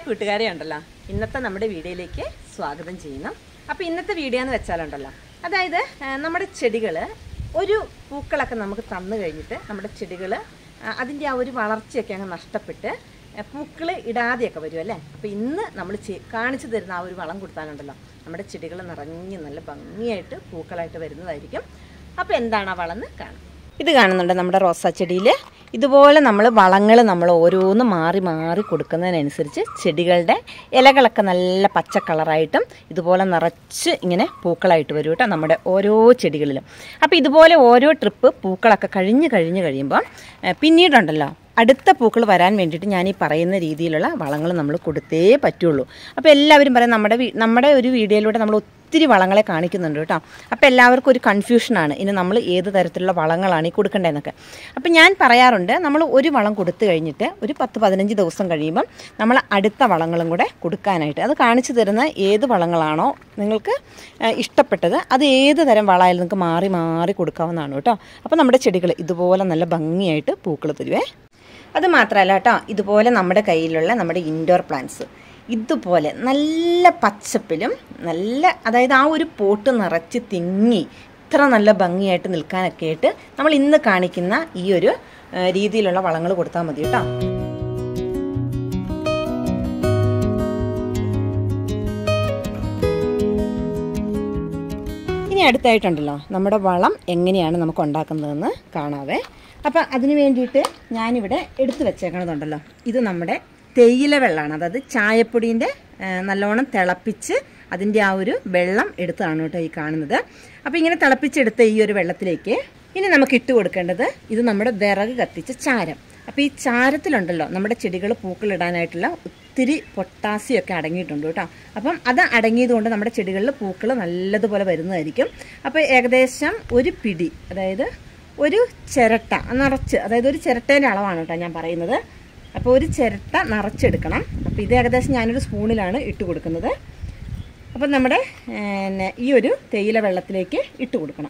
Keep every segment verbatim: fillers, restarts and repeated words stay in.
കൂട്ടുകാരെ ഉണ്ടല്ലോ, ഇന്നത്തെ നമ്മുടെ വീഡിയോയിലേക്ക് സ്വാഗതം ചെയ്യുന്നു. അപ്പോൾ ഇന്നത്തെ വീഡിയോ എന്ന് വെച്ചാലുണ്ടല്ലോ, അതായത് നമ്മുടെ ചെടികൾ ഒരു പൂക്കളൊക്കെ നമുക്ക് തന്നു കഴിഞ്ഞിട്ട് നമ്മുടെ ചെടികൾ അതിൻ്റെ ആ ഒരു വളർച്ചയൊക്കെ അങ്ങ് നഷ്ടപ്പെട്ട് പൂക്കൾ ഇടാതെയൊക്കെ വരും അല്ലേ. അപ്പോൾ ഇന്ന് നമ്മൾ കാണിച്ചു തരുന്ന ആ ഒരു വളം കൊടുത്താലുണ്ടല്ലോ നമ്മുടെ ചെടികൾ നിറഞ്ഞ് നല്ല ഭംഗിയായിട്ട് പൂക്കളായിട്ട് വരുന്നതായിരിക്കും. അപ്പോൾ എന്താണ് ആ വളം എന്ന് കാണാം. ഇത് കാണുന്നുണ്ട് നമ്മുടെ റോസാ ചെടിയിൽ ഇതുപോലെ നമ്മൾ വളങ്ങൾ നമ്മൾ ഓരോന്ന് മാറി മാറി കൊടുക്കുന്നതിനനുസരിച്ച് ചെടികളുടെ ഇലകളൊക്കെ നല്ല പച്ച കളറായിട്ടും ഇതുപോലെ നിറച്ച് ഇങ്ങനെ പൂക്കളായിട്ട് വരും കേട്ടോ നമ്മുടെ ഓരോ ചെടികളിലും. അപ്പോൾ ഇതുപോലെ ഓരോ ട്രിപ്പ് പൂക്കളൊക്കെ കഴിഞ്ഞ് കഴിഞ്ഞ് കഴിയുമ്പോൾ പിന്നീടുണ്ടല്ലോ അടുത്ത പൂക്കൾ വരാൻ വേണ്ടിയിട്ട് ഞാൻ ഈ പറയുന്ന രീതിയിലുള്ള വളങ്ങൾ നമ്മൾ കൊടുത്തേ പറ്റുള്ളൂ. അപ്പോൾ എല്ലാവരും പറയും നമ്മുടെ നമ്മുടെ ഒരു വീഡിയോയിലൂടെ നമ്മൾ ഒത്തിരി വളങ്ങളെ കാണിക്കുന്നുണ്ട് കേട്ടോ. അപ്പോൾ എല്ലാവർക്കും ഒരു കൺഫ്യൂഷനാണ് ഇനി നമ്മൾ ഏത് തരത്തിലുള്ള വളങ്ങളാണ് ഈ കൊടുക്കേണ്ടതെന്നൊക്കെ. അപ്പോൾ ഞാൻ പറയാറുണ്ട്, നമ്മൾ ഒരു വളം കൊടുത്തു കഴിഞ്ഞിട്ട് ഒരു പത്ത് പതിനഞ്ച് ദിവസം കഴിയുമ്പം നമ്മൾ അടുത്ത വളങ്ങളും കൂടെ കൊടുക്കാനായിട്ട് അത് കാണിച്ചു തരുന്ന ഏത് വളങ്ങളാണോ നിങ്ങൾക്ക് ഇഷ്ടപ്പെട്ടത് അത് ഏത് തരം വളമായാലും നിങ്ങൾക്ക് മാറി മാറി കൊടുക്കാവുന്നതാണ് കേട്ടോ. അപ്പോൾ നമ്മുടെ ചെടികൾ ഇതുപോലെ നല്ല ഭംഗിയായിട്ട് പൂക്കൾ തരുവേ. അത് മാത്രമല്ല കേട്ടോ, ഇതുപോലെ നമ്മുടെ കയ്യിലുള്ള നമ്മുടെ ഇൻഡോർ പ്ലാന്റ്സ് ഇതുപോലെ നല്ല പച്ചപ്പിലും നല്ല അതായത് ആ ഒരു പോട്ട് നിറച്ച് തിങ്ങി ഇത്ര നല്ല ഭംഗിയായിട്ട് നിൽക്കാനൊക്കെ ആയിട്ട് നമ്മൾ ഇന്ന് കാണിക്കുന്ന ഈ ഒരു രീതിയിലുള്ള വളങ്ങൾ കൊടുത്താൽ മതി കേട്ടോ. ഇനി അടുത്തായിട്ടുണ്ടല്ലോ നമ്മുടെ വളം എങ്ങനെയാണ് നമുക്ക് ഉണ്ടാക്കുന്നതെന്ന് കാണാവേ. അപ്പം അതിന് വേണ്ടിയിട്ട് ഞാനിവിടെ എടുത്തു വെച്ചേക്കണതുണ്ടല്ലോ, ഇത് നമ്മുടെ തേയില വെള്ളമാണ്. അതായത് ചായപ്പൊടീൻ്റെ നല്ലോണം തിളപ്പിച്ച് അതിൻ്റെ ആ ഒരു വെള്ളം എടുത്താണ് കേട്ടോ ഈ കാണുന്നത്. അപ്പോൾ ഇങ്ങനെ തിളപ്പിച്ചെടുത്ത ഈ ഒരു വെള്ളത്തിലേക്ക് ഇനി നമുക്ക് ഇട്ട് കൊടുക്കേണ്ടത് ഇത് നമ്മുടെ വിറക് കത്തിച്ച ചാരം. അപ്പോൾ ഈ ചാരത്തിലുണ്ടല്ലോ നമ്മുടെ ചെടികൾ പൂക്കളിടാനായിട്ടുള്ള ഒത്തിരി പൊട്ടാസ്യം ഒക്കെ അടങ്ങിയിട്ടുണ്ട് കേട്ടോ. അപ്പം അത് അടങ്ങിയത് കൊണ്ട് നമ്മുടെ ചെടികളിൽ പൂക്കൾ നല്ലതുപോലെ വരുന്നതായിരിക്കും. അപ്പോൾ ഏകദേശം ഒരു പിടി, അതായത് ഒരു ചിരട്ട നിറച്ച്, അതായത് ഒരു ചിരട്ടേൻ്റെ അളവാണ് കേട്ടോ ഞാൻ പറയുന്നത്. അപ്പോൾ ഒരു ചിരട്ട നിറച്ചെടുക്കണം. അപ്പോൾ ഇത് ഏകദേശം ഞാനൊരു സ്പൂണിലാണ് ഇട്ട് കൊടുക്കുന്നത്. അപ്പം നമ്മുടെ ഈ ഒരു തേയില വെള്ളത്തിലേക്ക് ഇട്ട് കൊടുക്കണം.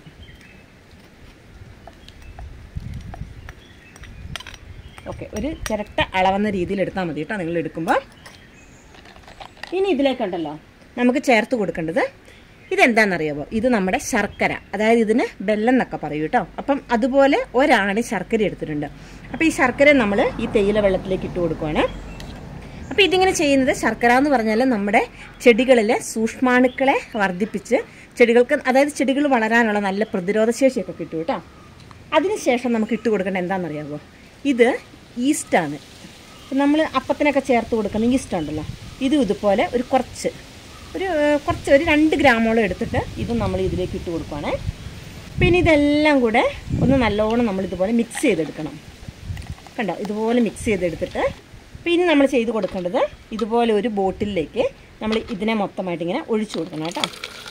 ഓക്കെ, ഒരു ചിരട്ട അളവുന്ന രീതിയിൽ എടുത്താൽ മതി കേട്ടോ നിങ്ങൾ എടുക്കുമ്പോൾ. ഇനി ഇതിലേക്കുണ്ടല്ലോ നമുക്ക് ചേർത്ത് കൊടുക്കേണ്ടത് ഇതെന്താണെന്നറിയാമോ, ഇത് നമ്മുടെ ശർക്കര, അതായത് ഇതിന് വെല്ലം എന്നൊക്കെ പറയും കേട്ടോ. അപ്പം അതുപോലെ ഒരാണി ശർക്കര എടുത്തിട്ടുണ്ട്. അപ്പോൾ ഈ ശർക്കര നമ്മൾ ഈ തേയില വെള്ളത്തിലേക്ക് ഇട്ട് കൊടുക്കുവാണ്. അപ്പോൾ ഇതിങ്ങനെ ചെയ്യുന്നത് ശർക്കര എന്ന് പറഞ്ഞാൽ നമ്മുടെ ചെടികളിലെ സൂക്ഷ്മാണുക്കളെ വർദ്ധിപ്പിച്ച് ചെടികൾക്ക്, അതായത് ചെടികൾ വളരാനുള്ള നല്ല പ്രതിരോധ ശേഷിയൊക്കെ കിട്ടും കേട്ടോ. അതിനുശേഷം നമുക്ക് ഇട്ട് കൊടുക്കേണ്ടത് എന്താണെന്നറിയാമോ, ഇത് ഈസ്റ്റാണ്. നമ്മൾ അപ്പത്തിനൊക്കെ ചേർത്ത് കൊടുക്കുന്ന ഈസ്റ്റ് ഉണ്ടല്ലോ, ഇതും ഇതുപോലെ ഒരു കുറച്ച് ഒരു കുറച്ച് ഒരു രണ്ട് ഗ്രാമോളം എടുത്തിട്ട് ഇതും നമ്മൾ ഇതിലേക്ക് ഇട്ട് കൊടുക്കുകയാണ്. പിന്നെ ഇതെല്ലാം കൂടെ ഒന്ന് നല്ലോണം നമ്മൾ ഇതുപോലെ മിക്സ് ചെയ്തെടുക്കണം. കണ്ടോ, ഇതുപോലെ മിക്സ് ചെയ്തെടുത്തിട്ട് പിന്നെ നമ്മൾ ചെയ്ത് കൊടുക്കേണ്ടത് ഇതുപോലെ ഒരു ബോട്ടിലേക്ക് നമ്മൾ ഇതിനെ മൊത്തമായിട്ട് ഇങ്ങനെ ഒഴിച്ചു കൊടുക്കണം കേട്ടോ.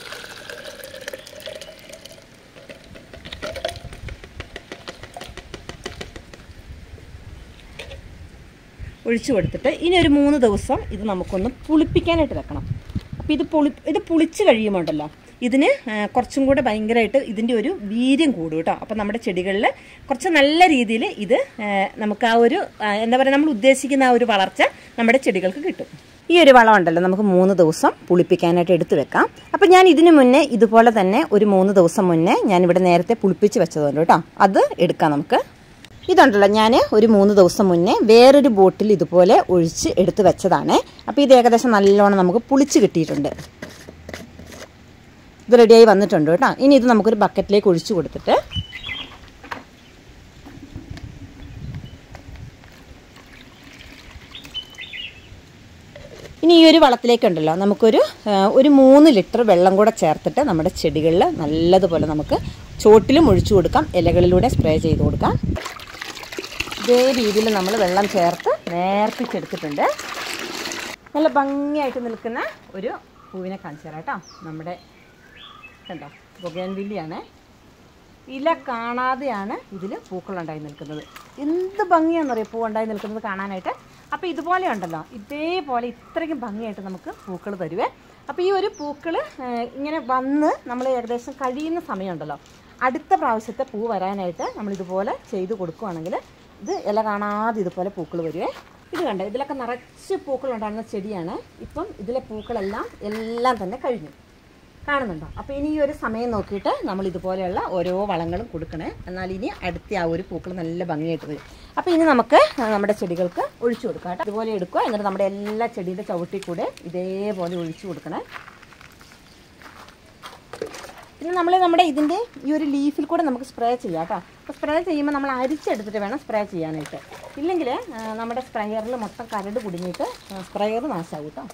ഒഴിച്ചു കൊടുത്തിട്ട് ഇനി ഒരു മൂന്ന് ദിവസം ഇത് നമുക്കൊന്ന് പുളിപ്പിക്കാനായിട്ട് വെക്കണം. അപ്പോൾ ഇത് പുളി ഇത് പുളിച്ച് കഴിയുമ്പോണ്ടല്ലോ ഇതിന് കുറച്ചും കൂടെ ഭയങ്കരമായിട്ട് ഇതിൻ്റെ ഒരു വീര്യം കൂടും കേട്ടോ. അപ്പോൾ നമ്മുടെ ചെടികളിൽ കുറച്ച് നല്ല രീതിയിൽ ഇത് നമുക്ക് ആ ഒരു എന്താ പറയുക നമ്മൾ ഉദ്ദേശിക്കുന്ന ആ ഒരു വളർച്ച നമ്മുടെ ചെടികൾക്ക് കിട്ടും. ഈ ഒരു വളം ഉണ്ടല്ലോ നമുക്ക് മൂന്ന് ദിവസം പുളിപ്പിക്കാനായിട്ട് എടുത്തു വെക്കാം. അപ്പോൾ ഞാൻ ഇതിന് മുന്നേ ഇതുപോലെ തന്നെ ഒരു മൂന്ന് ദിവസം മുന്നേ ഞാനിവിടെ നേരത്തെ പുളിപ്പിച്ച് വെച്ചതുകൊണ്ട് കേട്ടോ, അത് എടുക്കാം നമുക്ക്. ഇതുണ്ടല്ലോ ഞാൻ ഒരു മൂന്ന് ദിവസം മുന്നേ വേറൊരു ബോട്ടിൽ ഇതുപോലെ ഒഴിച്ച് എടുത്ത് വെച്ചതാണ്. അപ്പോൾ ഇത് ഏകദേശം നല്ലോണം നമുക്ക് പുളിച്ച് കിട്ടിയിട്ടുണ്ട്. ഇത് റെഡിയായി വന്നിട്ടുണ്ട് കേട്ടോ. ഇനി ഇത് നമുക്കൊരു ബക്കറ്റിലേക്ക് ഒഴിച്ചു കൊടുത്തിട്ട് ഇനി ഈ ഒരു വളത്തിലേക്കുണ്ടല്ലോ നമുക്കൊരു ഒരു മൂന്ന് ലിറ്റർ വെള്ളം കൂടെ ചേർത്തിട്ട് നമ്മുടെ ചെടികളിൽ നല്ലതുപോലെ നമുക്ക് ചോട്ടിലും ഒഴിച്ചു കൊടുക്കാം, ഇലകളിലൂടെ സ്പ്രേ ചെയ്ത് കൊടുക്കാം. ഇതേ രീതിയിൽ നമ്മൾ വെള്ളം ചേർത്ത് നേർപ്പിച്ചെടുത്തിട്ടുണ്ട്. നല്ല ഭംഗിയായിട്ട് നിൽക്കുന്ന ഒരു പൂവിനെ കാണിച്ചു തരാം കേട്ടോ. നമ്മുടെ കണ്ടോ ബൊഗേൻവില്ലിയാണ്. ഇല കാണാതെയാണ് ഇതിൽ പൂക്കളുണ്ടായി നിൽക്കുന്നത്. എന്ത് ഭംഗിയാണെന്നറിയാം പൂവുണ്ടായി നിൽക്കുന്നത് കാണാനായിട്ട്. അപ്പോൾ ഇതുപോലെ ഉണ്ടല്ലോ, ഇതേപോലെ ഇത്രയ്ക്കും ഭംഗിയായിട്ട് നമുക്ക് പൂക്കൾ തരുവേ. അപ്പോൾ ഈ ഒരു പൂക്കൾ ഇങ്ങനെ വന്ന് നമ്മൾ ഏകദേശം കഴിയുന്ന സമയമുണ്ടല്ലോ, അടുത്ത പ്രാവശ്യത്തെ പൂ വരാനായിട്ട് നമ്മളിതുപോലെ ചെയ്ത് കൊടുക്കുകയാണെങ്കിൽ ഇത് ഇല കാണാതെ ഇതുപോലെ പൂക്കൾ വരുവേ. ഇത് കണ്ടോ, ഇതിലൊക്കെ നിറച്ച് പൂക്കളുണ്ടാകുന്ന ചെടിയാണ്. ഇപ്പം ഇതിലെ പൂക്കളെല്ലാം എല്ലാം തന്നെ കഴിഞ്ഞു, കാണുന്നുണ്ടോ? അപ്പോൾ ഇനി ഈ ഒരു സമയം നോക്കിയിട്ട് നമ്മൾ ഇതുപോലെയുള്ള ഓരോ വളങ്ങളും കൊടുക്കണേ. എന്നാൽ ഇനി അടുത്ത ആ ഒരു പൂക്കൾ നല്ല ഭംഗിയായിട്ട് വരും. അപ്പോൾ ഇനി നമുക്ക് നമ്മുടെ ചെടികൾക്ക് ഒഴിച്ചു കൊടുക്കാം കേട്ടോ. ഇതുപോലെ എടുക്കുക, എന്നിട്ട് നമ്മുടെ എല്ലാ ചെടിയുടെ ചവിട്ടി കൂടെ ഇതേപോലെ ഒഴിച്ചു കൊടുക്കണേ. പിന്നെ നമ്മൾ നമ്മുടെ ഇതിൻ്റെ ഈ ഒരു ലീഫിൽ കൂടെ നമുക്ക് സ്പ്രേ ചെയ്യാം കേട്ടോ. അപ്പോൾ സ്പ്രേ ചെയ്യുമ്പോൾ നമ്മൾ അരിച്ചെടുത്തിട്ട് വേണം സ്പ്രേ ചെയ്യാനായിട്ട്. ഇല്ലെങ്കിൽ നമ്മുടെ സ്പ്രേയറിൽ മൊത്തം കരട് കുടുങ്ങിയിട്ട് സ്പ്രേയർ നാശമാകും കേട്ടോ.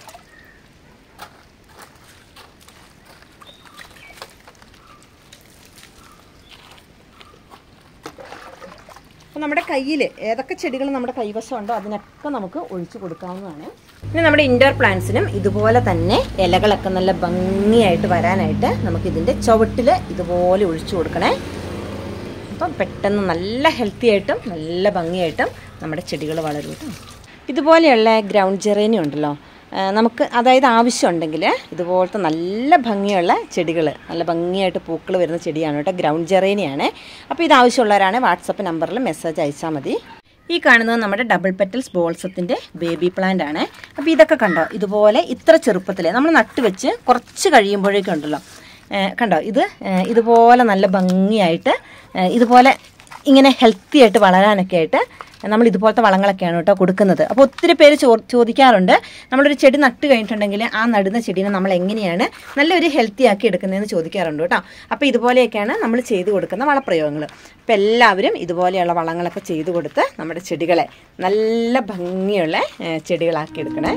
അപ്പോൾ നമ്മുടെ കയ്യിൽ ഏതൊക്കെ ചെടികൾ നമ്മുടെ കൈവശം ഉണ്ടോ അതിനൊക്കെ നമുക്ക് ഒഴിച്ചു കൊടുക്കാവുന്നതാണ്. പിന്നെ നമ്മുടെ ഇൻഡോർ പ്ലാന്റ്സിനും ഇതുപോലെ തന്നെ ഇലകളൊക്കെ നല്ല ഭംഗിയായിട്ട് വരാനായിട്ട് നമുക്കിതിൻ്റെ ചുവട്ടിൽ ഇതുപോലെ ഒഴിച്ചു കൊടുക്കണേ. അപ്പം പെട്ടെന്ന് നല്ല ഹെൽത്തി ആയിട്ടും നല്ല ഭംഗിയായിട്ടും നമ്മുടെ ചെടികൾ വളരും കേട്ടോ. ഇതുപോലെയുള്ള ഗ്രൗണ്ട് ജെറേനിയം ഉണ്ടല്ലോ, നമുക്ക് അതായത് ആവശ്യമുണ്ടെങ്കിൽ ഇതുപോലത്തെ നല്ല ഭംഗിയുള്ള ചെടികൾ, നല്ല ഭംഗിയായിട്ട് പൂക്കൾ വരുന്ന ചെടിയാണ് കേട്ടോ, ഗ്രൗണ്ട് ജെറേനിയാണ്. അപ്പോൾ ഇത് ആവശ്യമുള്ളവരാണ് വാട്സപ്പ് നമ്പറിൽ മെസ്സേജ് അയച്ചാൽ മതി. ഈ കാണുന്നത് നമ്മുടെ ഡബിൾ പെറ്റൽസ് ബോൾസത്തിൻ്റെ ബേബി പ്ലാന്റ് ആണ്. അപ്പോൾ ഇതൊക്കെ കണ്ടോ, ഇതുപോലെ ഇത്ര ചെറുപ്പത്തിൽ നമ്മൾ നട്ടുവെച്ച് കുറച്ച് കഴിയുമ്പോഴേക്കും ഉണ്ടല്ലോ, കണ്ടോ ഇത് ഇതുപോലെ നല്ല ഭംഗിയായിട്ട് ഇതുപോലെ ഇങ്ങനെ ഹെൽത്തി ആയിട്ട് വളരാനൊക്കെ ആയിട്ട് നമ്മൾ ഇതുപോലത്തെ വളങ്ങളൊക്കെയാണ് കേട്ടോ കൊടുക്കുന്നത്. അപ്പോൾ ഒത്തിരി പേര് ചോ ചോദിക്കാറുണ്ട് നമ്മളൊരു ചെടി നട്ട് കഴിഞ്ഞിട്ടുണ്ടെങ്കിൽ ആ നടുന്ന ചെടീനെ നമ്മൾ എങ്ങനെയാണ് നല്ലൊരു ഹെൽത്തി ആക്കി എടുക്കുന്നതെന്ന് ചോദിക്കാറുണ്ട് കേട്ടോ. അപ്പോൾ ഇതുപോലെയൊക്കെയാണ് നമ്മൾ ചെയ്ത് കൊടുക്കുന്ന വളപ്രയോഗങ്ങൾ. അപ്പോൾ എല്ലാവരും ഇതുപോലെയുള്ള വളങ്ങളൊക്കെ ചെയ്ത് കൊടുത്ത് നമ്മുടെ ചെടികളെ നല്ല ഭംഗിയുള്ള ചെടികളാക്കി എടുക്കണേ.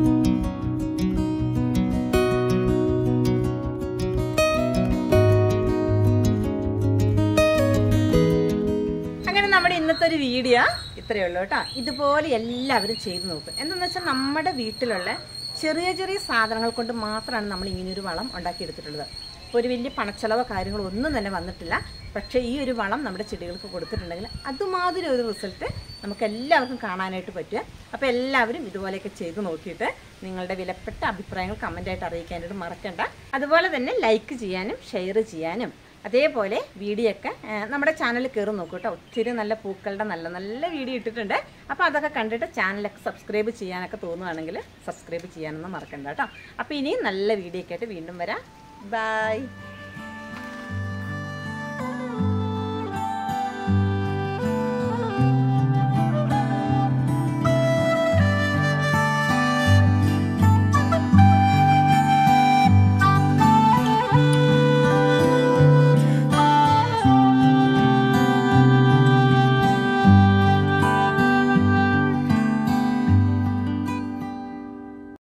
നമ്മുടെ ഇന്നത്തെ ഒരു വീഡിയോ ഇത്രയേ ഉള്ളൂ കേട്ടോ. ഇതുപോലെ എല്ലാവരും ചെയ്ത് നോക്കും. എന്താണെന്ന് വെച്ചാൽ നമ്മുടെ വീട്ടിലുള്ള ചെറിയ ചെറിയ സാധനങ്ങൾ കൊണ്ട് മാത്രമാണ് നമ്മൾ ഇങ്ങനെയൊരു വളം ഉണ്ടാക്കിയെടുത്തിട്ടുള്ളത്. ഇപ്പോൾ ഒരു വലിയ പണച്ചെലവോ കാര്യങ്ങളോ ഒന്നും തന്നെ വന്നിട്ടില്ല. പക്ഷേ ഈ ഒരു വളം നമ്മുടെ ചെടികൾക്ക് കൊടുത്തിട്ടുണ്ടെങ്കിൽ അതുമാതിരി ഒരു റിസൾട്ട് നമുക്ക് എല്ലാവർക്കും കാണാനായിട്ട് പറ്റുക. അപ്പോൾ എല്ലാവരും ഇതുപോലെയൊക്കെ ചെയ്ത് നോക്കിയിട്ട് നിങ്ങളുടെ വിലപ്പെട്ട അഭിപ്രായങ്ങൾ കമൻ്റായിട്ട് അറിയിക്കാനായിട്ട് മറക്കണ്ട. അതുപോലെ തന്നെ ലൈക്ക് ചെയ്യാനും ഷെയർ ചെയ്യാനും അതേപോലെ വീഡിയോ ഒക്കെ നമ്മുടെ ചാനലിൽ കയറി നോക്കൂ കേട്ടോ. ഒത്തിരി നല്ല പൂക്കളുടെ നല്ല നല്ല വീഡിയോ ഇട്ടിട്ടുണ്ട്. അപ്പോൾ അതൊക്കെ കണ്ടിട്ട് ചാനലൊക്കെ സബ്സ്ക്രൈബ് ചെയ്യാനൊക്കെ തോന്നുകയാണെങ്കിൽ സബ്സ്ക്രൈബ് ചെയ്യാനൊന്നും മറക്കണ്ട കേട്ടോ. അപ്പോൾ ഇനിയും നല്ല വീഡിയോ ഒക്കെ ആയിട്ട് വീണ്ടും വരാം. ബൈ.